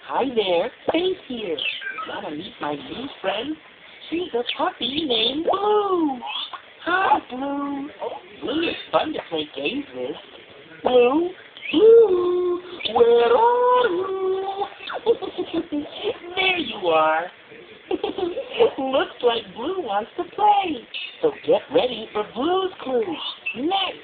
Hi there, Faith here. Wanna meet my new friend? She's a puppy named Blue. Hi, Blue. Blue is fun to play games with. Blue? Blue, where are you? There you are. Looks like Blue wants to play. So get ready for Blue's Clues. Next.